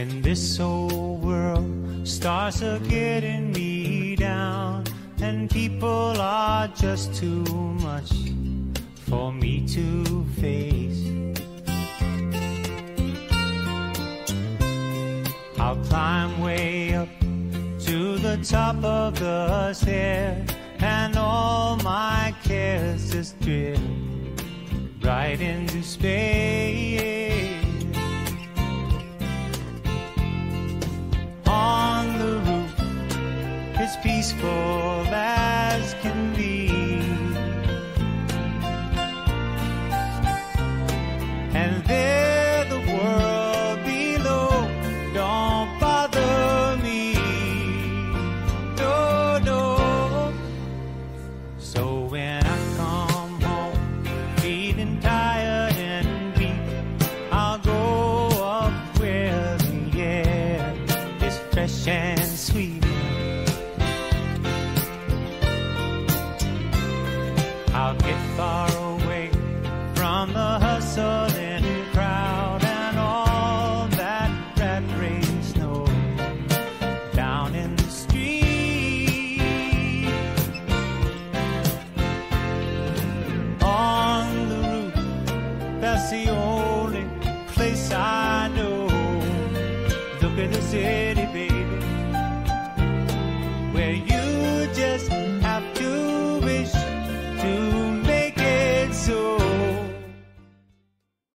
When this whole world starts a getting me down, and people are just too much for me to face, I'll climb way up to the top of the stairs, and all my cares just drift right into space. On the roof, it's peaceful as can be, and there the world below don't bother me, no, no. So when I come home feeling tired and weak, I'll go up where the air is fresh and sweet. I'll get far away from the hustling crowd and all that rat race noise down in the street. On the roof, that's the only place I know. Look at the city, baby.